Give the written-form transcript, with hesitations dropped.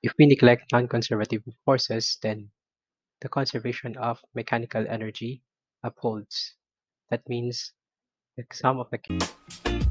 If we neglect non-conservative forces, then the conservation of mechanical energy upholds. That means the sum of